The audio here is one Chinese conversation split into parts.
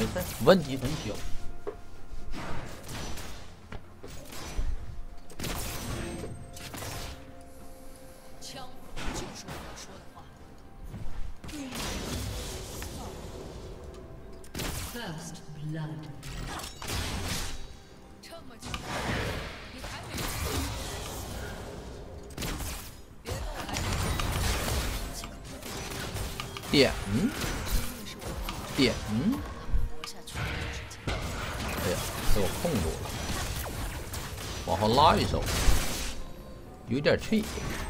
没事，问题很小。 枪就是我要说的话。First blood。这么久，你还没别动来。 点。 点，哎呀，被我控住了，往后拉一手，有点脆。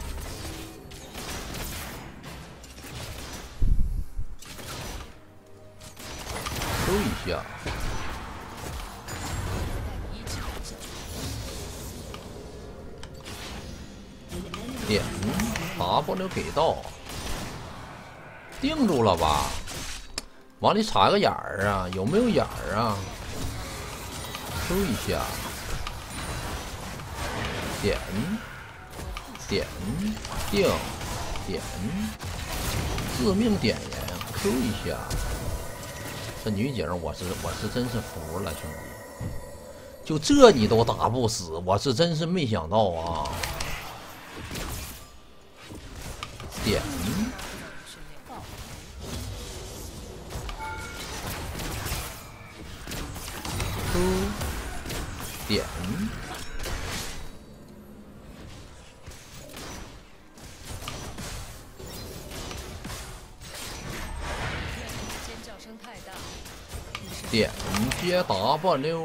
收一下，点 W 给到，定住了吧？ 往里插个眼儿啊，有没有眼儿啊？收一下，点，点，定，点，致命点烟，Q 一下。这女警，我是真是服了，兄弟，就这你都打不死，我是真是没想到啊。点。 点，点接 W，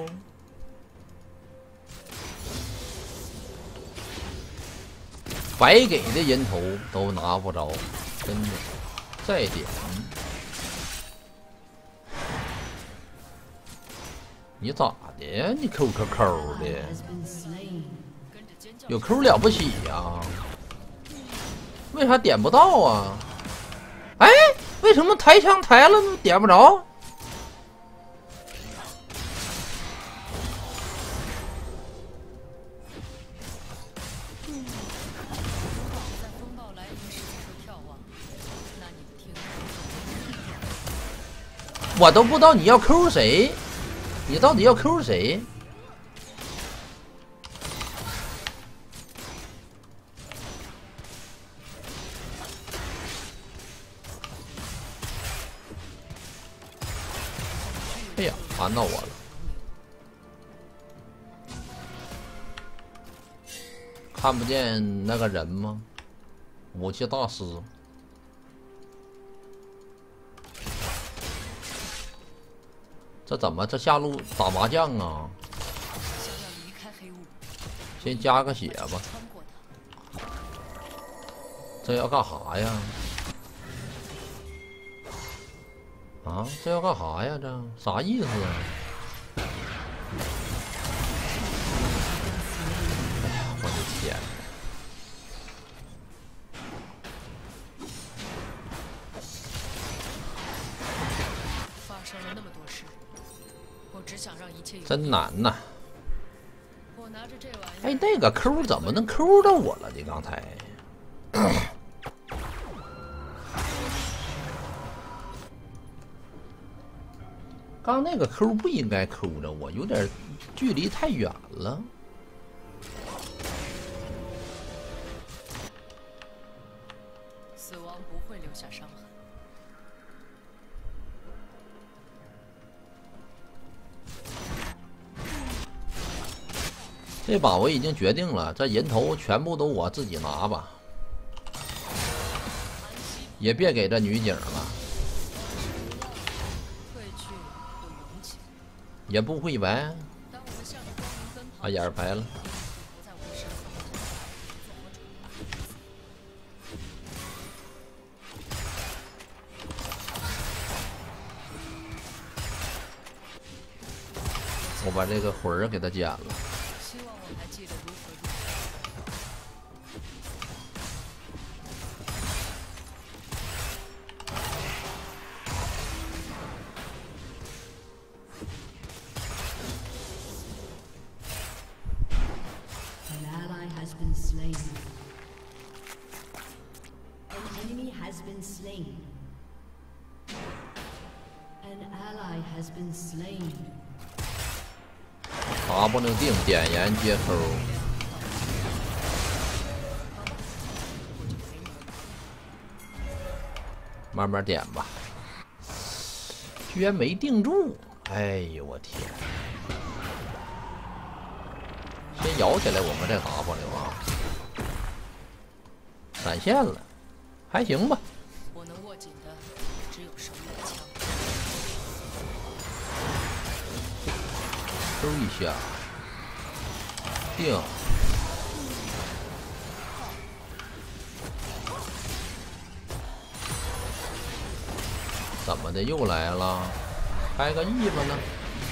白给的人头都拿不着，真的。再点。 你咋的呀？你抠的，有抠了不起呀？为啥点不到啊？哎，为什么抬枪抬了点不着？我都不知道你要抠谁。 你到底要 Q 谁？哎呀，盘到我了！看不见那个人吗？武器大师。 这怎么？这下路打麻将啊？先加个血吧。这要干啥呀？啊，这要干啥呀？这啥意思啊？哎呀，我的天！ 发生了那么多事。 我只想让一切真难呐！ 我拿着这玩意， 哎，那个 Q 怎么能 Q 到我了呢？刚才，刚那个 Q 不应该 Q 着我，有点距离太远了。 死亡不会留下伤痕。 这把我已经决定了，这人头全部都我自己拿吧，也别给这女警了，也不会玩，把眼白了。我把这个魂儿给他捡了。 An enemy has been slain. An W 定点燃接口，慢慢点吧。居然没定住！哎呦我天！先摇起来，我们再 W 啊！闪现了，还行吧。 我能握紧的只有手里的枪。 抽一下，定。怎么的又来了？开个尾巴呢？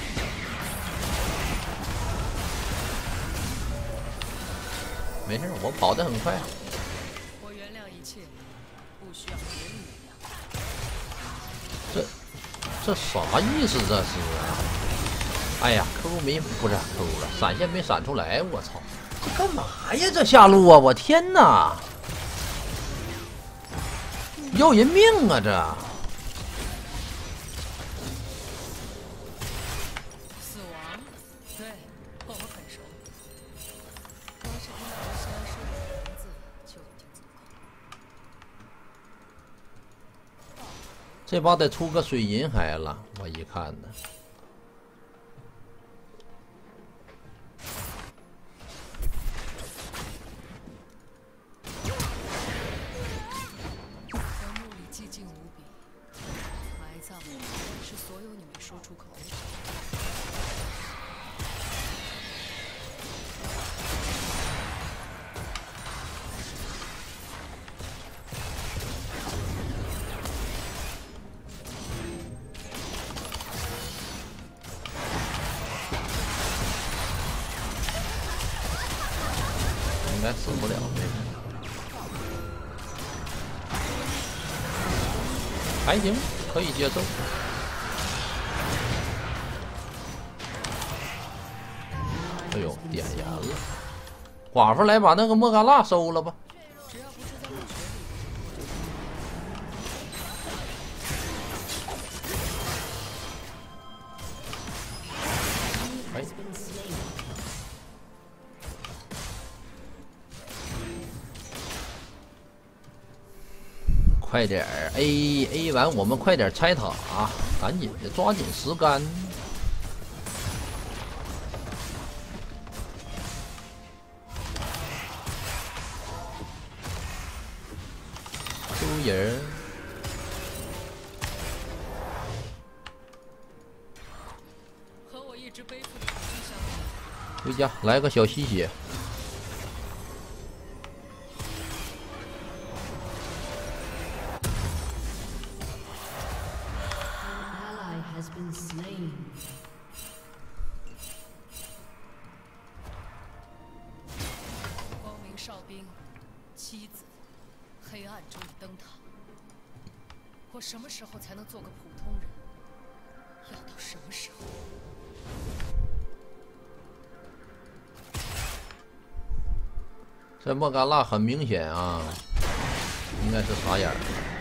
没事，我跑得很快。 我原谅一切，不需要别人原谅。 这啥意思？这是？哎呀 ，Q 没不是 Q 了，闪现没闪出来，我操！这干嘛呀？这下路啊！我天哪！要人命啊！这。 死亡，对，我们很熟。光是听到我先生说你的名字就已经足够。 这把得出个水银海了，我一看呢。 坟墓里寂静无比，埋葬的是所有你没说出口的事。 应该死不了这个，还行，可以接受。哎呦，点燃了！寡妇来把那个莫嘎纳收了吧。 只要不是在墓穴里。 哎，快点儿 A 完，我们快点拆塔，赶紧的，抓紧时间。丢人！ 和我一直背负的苦痛相比， 回家来个小吸血。 光明哨兵，妻子，黑暗中的灯塔。我什么时候才能做个普通人？要到什么时候？ 这莫嘎纳很明显啊，应该是傻眼儿。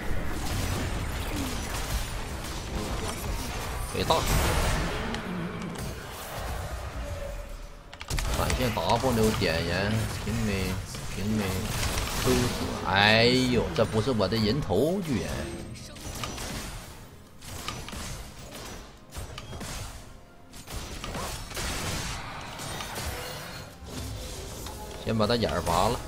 给大，闪现 W 点燃，平没平没，抽死！哎呦，这不是我的人头，居然！先把他眼儿拔了。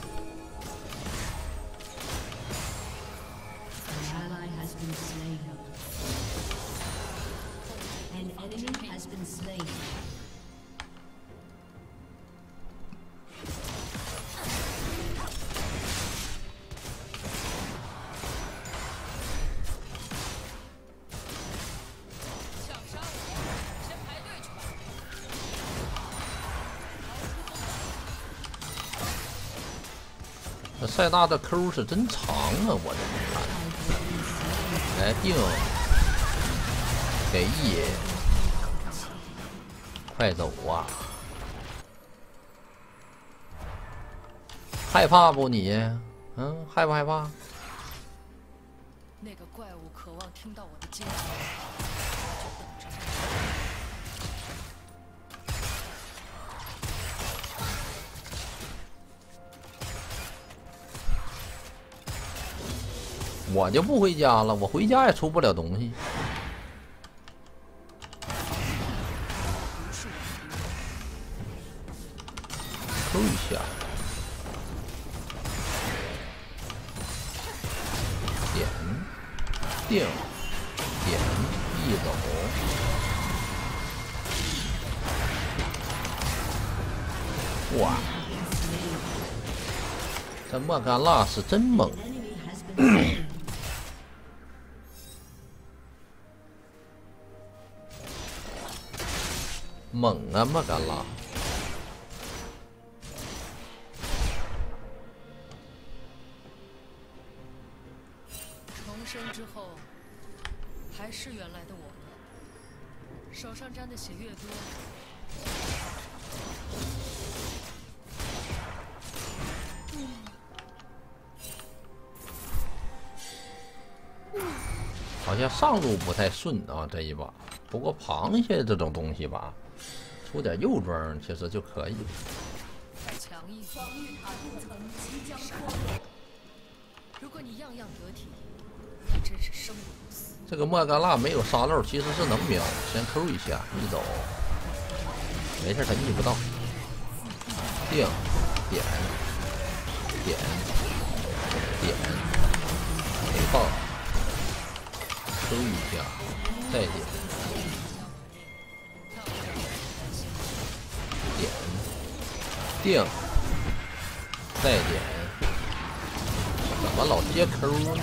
这塞纳的 Q 是真长啊！我这么看，来定，给E，快走啊！害怕不你？害不害怕？ 那个怪物渴望听到我的尖叫，就我就不回家了，我回家也出不了东西。扣一下，点定点一走。哇，这莫甘娜是真猛。猛啊，莫甘娜！ 重生之后，还是原来的我吗？手上沾的血越多， 好像上路不太顺啊，这一把。不过螃蟹这种东西吧，出点肉装其实就可以。 太强硬，如果你样样得体，那真是生不如死。 这个莫甘娜没有沙漏，其实是能秒，先扣一下，一走，没事，他遇不到。定点点点，没到，扣一下，再点。点定，再点，怎么老接 Q 呢？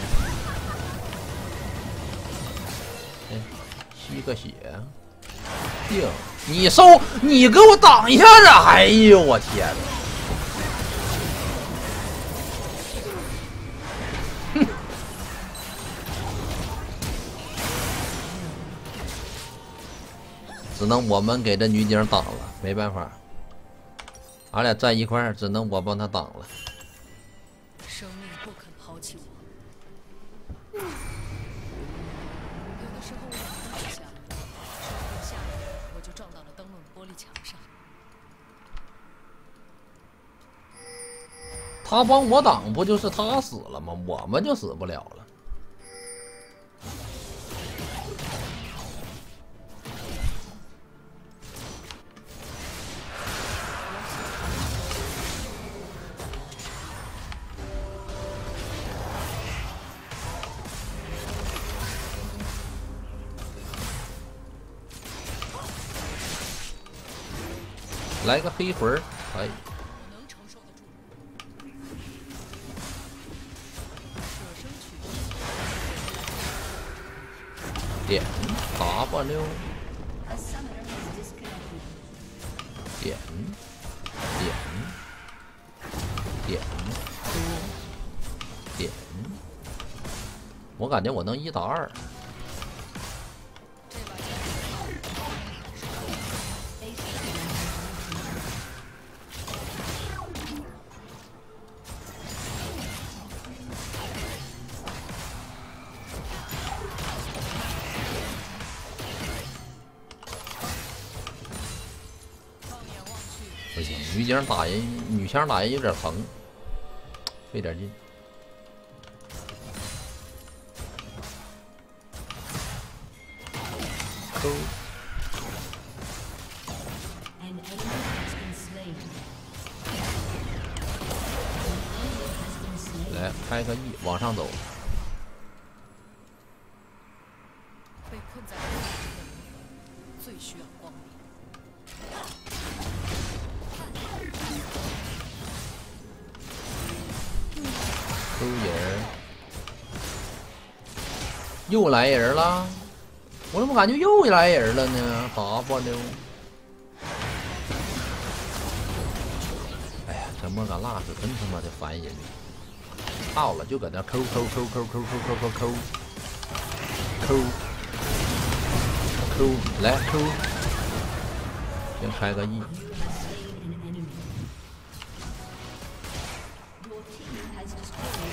这，吸个血，定，你收，你给我挡一下子！哎呦我天哪！哼，只能我们给这女警挡了。没办法，俺俩站一块儿，只能我帮他挡了。 生命不肯抛弃我。有的时候我挡了一下，说不定下一秒我就撞到了灯笼玻璃墙上。 他帮我挡，不就是他死了吗？我们就死不了了。来个黑魂儿，可以。 我能承受得住。舍生取义。 点 W， 点点，我感觉我能1打2。不行，女枪打人有点疼，费点劲。扣。来开个 E 往上走。 被困在黑暗中的灵魂最需要光明。 抽人，又来人了，我怎么感觉又来人了呢？W， 哎呀，这莫甘娜是真他妈的烦人，到了就搁那扣，来扣，先开个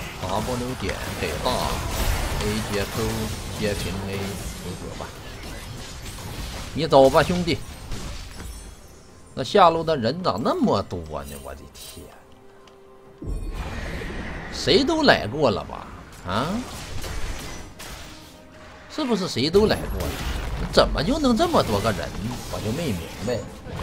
E。W 点给大 ，A 接 Q 接平 A， 回合吧。 你走吧，兄弟。那下路的人咋那么多呢？我的天，谁都来过了吧？啊？是不是谁都来过了？怎么就能这么多个人？我就没明白。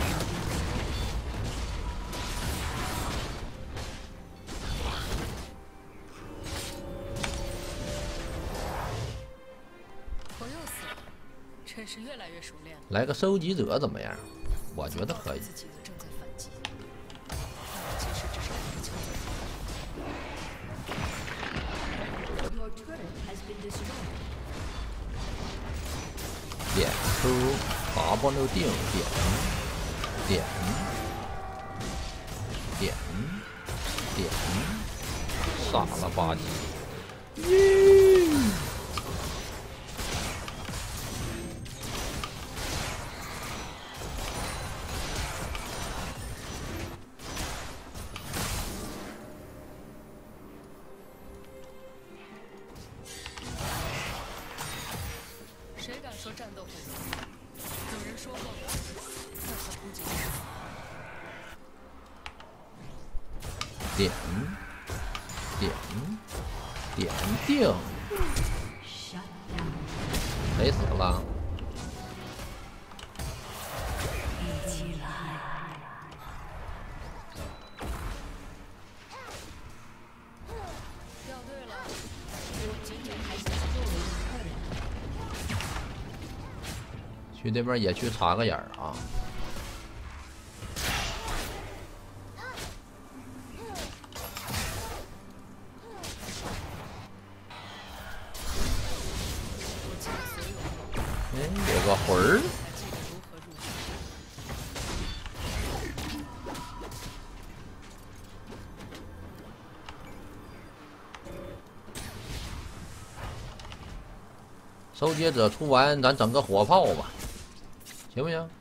我又死了，真是越来越熟练了。 来个收集者怎么样？我觉得可以。 自己正在反击，但我其实只是一个抢救。 点出 W 定点傻了吧唧。 谁敢说战斗会死？有人说过，那可不仅是点定，谁死了？ 掉队了。 去那边也去插个眼儿啊！哎，有个魂儿。收集者出完，咱整个火炮吧，行不行？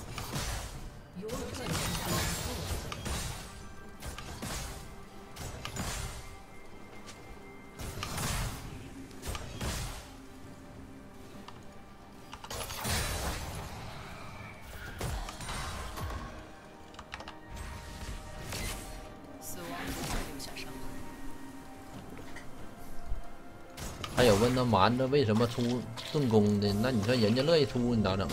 死亡不会留下伤痕。 还有问他蛮子为什么出盾弓的？那你说人家乐意出，你咋整啊？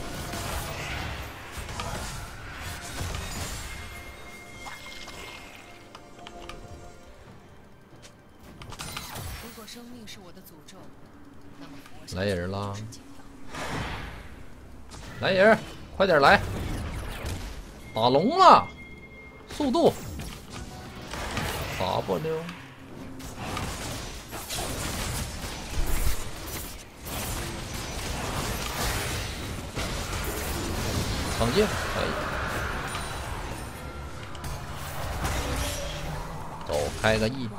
如果生命是我的诅咒，那么活下去来人了是解药。 来人，快点来！打龙了，速度 W。冷静，可以。走，开个 E。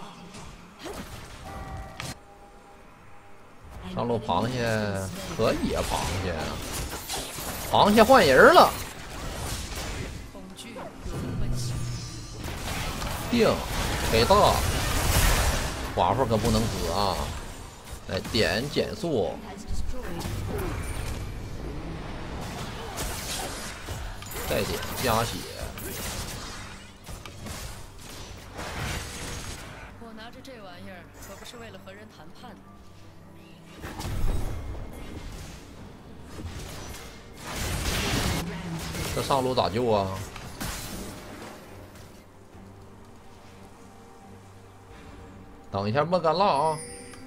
上路螃蟹可以啊，螃蟹，螃蟹换人了。 恐惧如温馨。 定，给大。寡妇可不能死啊！来点减速。再点加血。 我拿着这玩意儿可不是为了和人谈判的。 这上路咋救啊？等一下莫甘辣啊！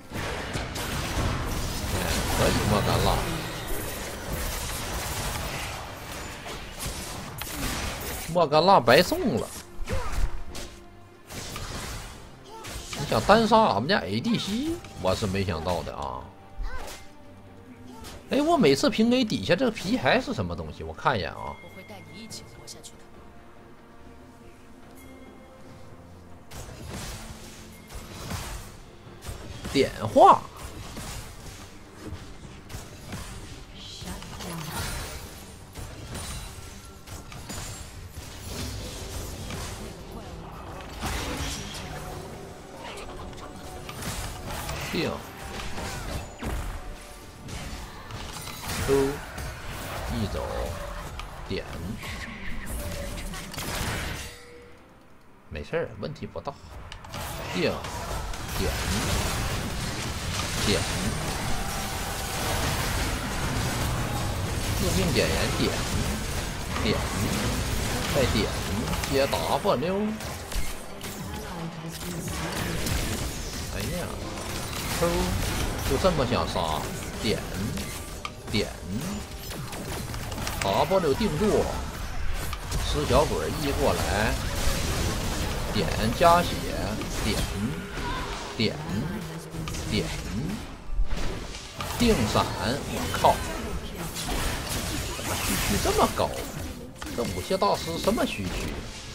哎，可以莫甘辣。莫甘辣白送了。你想单杀俺们家 ADC， 我是没想到的啊。哎，我每次平 A 底下这个皮还是什么东西？我看一眼啊。 我会带你一起活下去的。 点化。定。出。 一走，点，没事儿，问题不大。定，点，点，致命点燃点，点，再点，接 W。哎呀，抽，就这么想杀，点，点。W 定住，吃小鬼一过来，点加血，点点点，定闪，我靠！怎么虚区这么高？这武器大师什么虚区？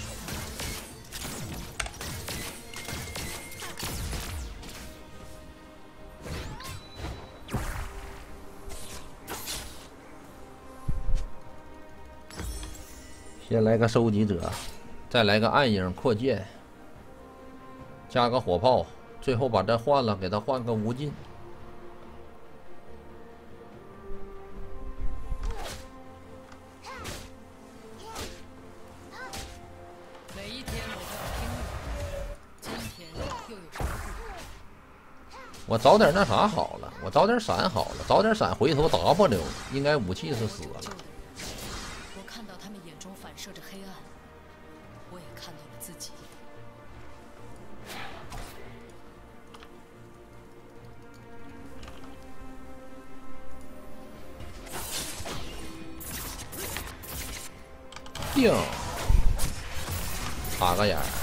先来个收集者，再来个暗影扩建，加个火炮，最后把这换了，给他换个无尽。 每一天我都要拼命，今天又有什么不？ 我早点那啥好了，我早点闪好了，早点闪回头 W， 应该武器是死了。 我看到他们眼中反射着黑暗，我也看到了自己。 定，插个眼儿。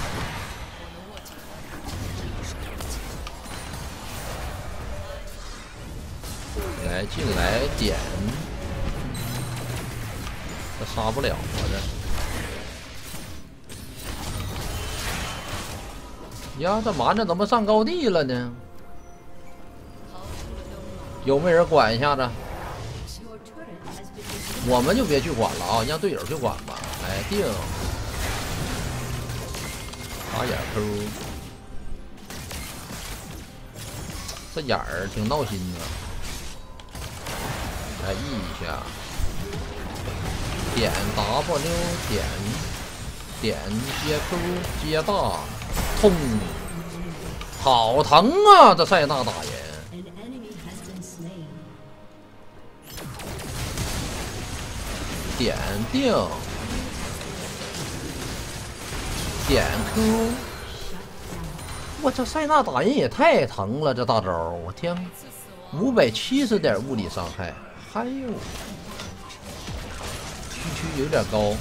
来进来点，这杀不了我这。呀，这蛮子怎么上高地了呢？有没有人管一下子？我们就别去管了啊，让队友去管吧。来定，打眼抠，这眼儿挺闹心的。来 E 一下，点 W， 点接 Q 接大，痛，好疼啊！这塞纳打人，点定，点 Q， 我这塞纳打人也太疼了，这大招，我天，570点物理伤害。哎呦，区有点高。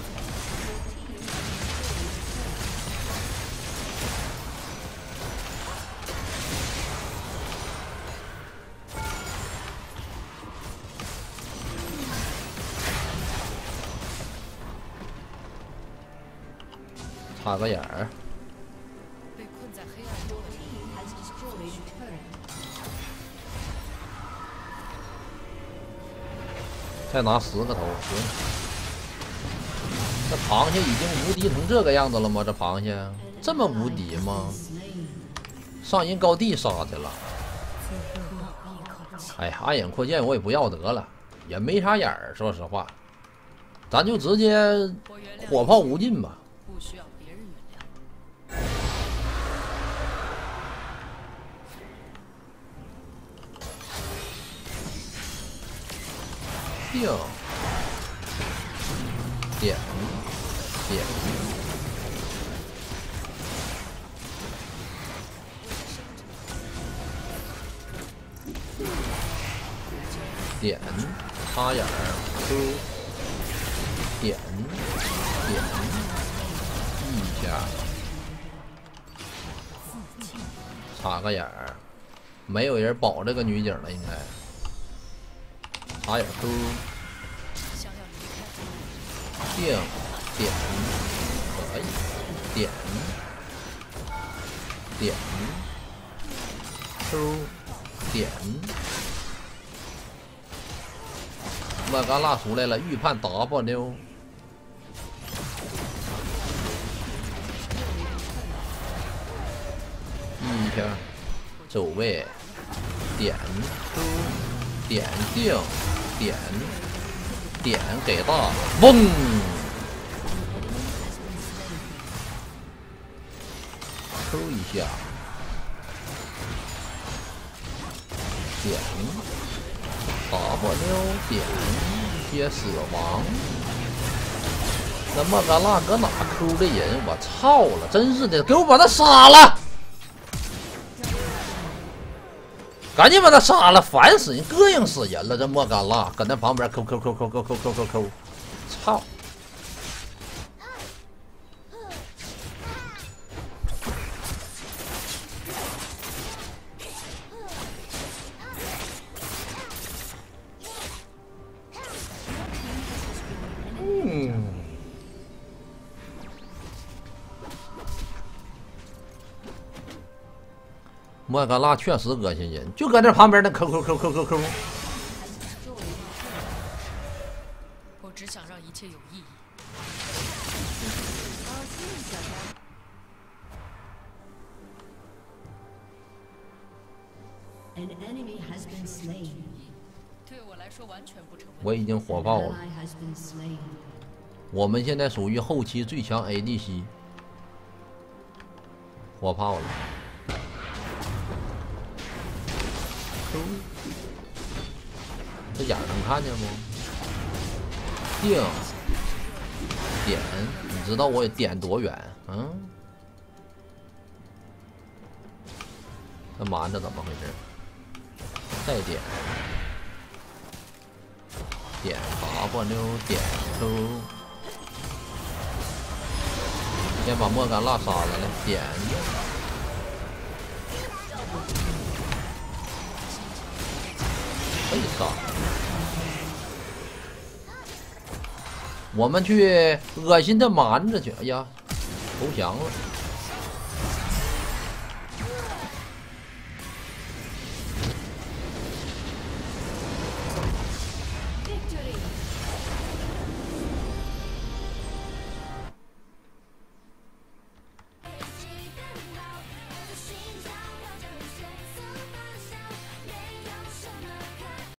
插个眼儿。 被困在黑暗中的人。 再拿10个头，行。这螃蟹已经无敌成这个样子了吗？这螃蟹这么无敌吗？上人高地杀去了。哎呀，暗影扩建我也不要得了，也没啥眼儿，说实话，咱就直接火炮无尽吧。 不需要别人原谅。 定，点，点，点，插眼儿，Q， 点，点，E 一下，插个眼儿，没有人保这个女警了，应该。插眼 Q， 定，点，可以，点，点 ，Q， 点，莫嘎拉出来了，预判 W， 一下，走位，点 Q， 点定。点点给大，嗡！抽一下，点 W 点接死亡。那莫甘娜搁哪 Q 的人？我操了！真是的，给我把他杀了！赶紧把他杀了，烦死人，膈应死人了！这莫甘娜搁那旁边 Q， 操！莫甘娜确实恶心人，就搁这旁边那 Q。 我只想让一切有意义。 An enemy has been slain. 对我来说完全不成问题。 我已经火爆了。 Ally has been slain. 我们现在属于后期最强 ADC， 火炮了。这眼能看见不？定点，你知道我点多远？嗯？这瞒着怎么回事？再点。 点 W 点 Q， 先把莫甘娜杀了，来点，被杀。我们去恶心的瞒着去，哎呀，投降了。